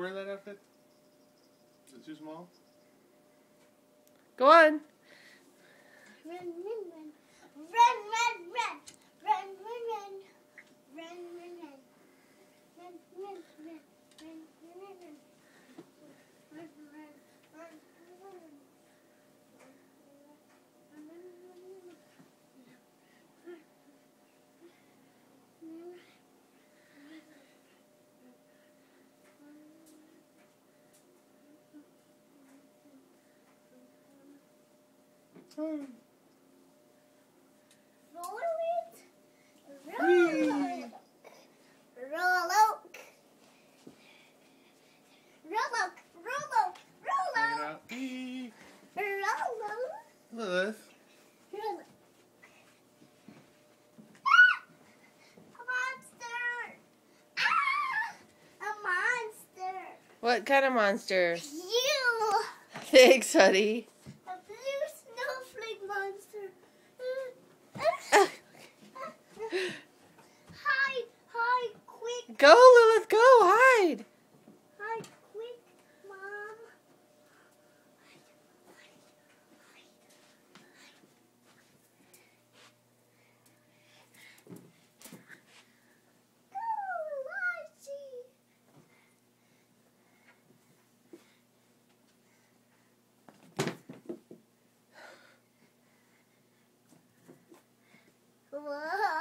wear that outfit? Is it too small? Go on. Run, run, run. Run, run, run. Run, run, run. Run, run, run. Run, run, run. Run, run, run. Run, run, run. Hmm. Roll it. Roll. Roll oak. Roll oak. Roll oak. Roll Bring it oak. out. Eee. Roll oak. Lilith. Roll oak. Ah! A monster. Ah! A monster. What kind of monster? You. Thanks, honey. A blue snowflake monster. Hide, hide, quick, Go, Lilith, go, hide. hide, quick, Mom. Go, Lottie. Whoa.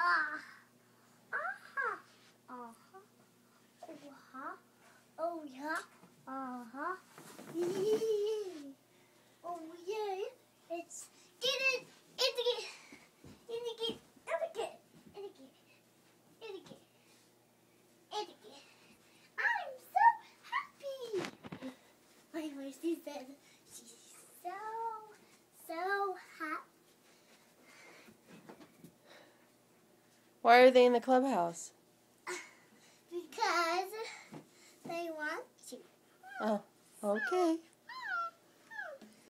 Uh-huh. Uh-huh. Uh-huh. Oh, yeah. Uh-huh. Yee. Oh, yeah. It's... Get it! Indicate! Indicate! Indicate! Indicate! Indicate! Indicate! I'm so happy! My voice is dead. She's so happy. Why are they in the clubhouse? Because they want to. Oh, okay.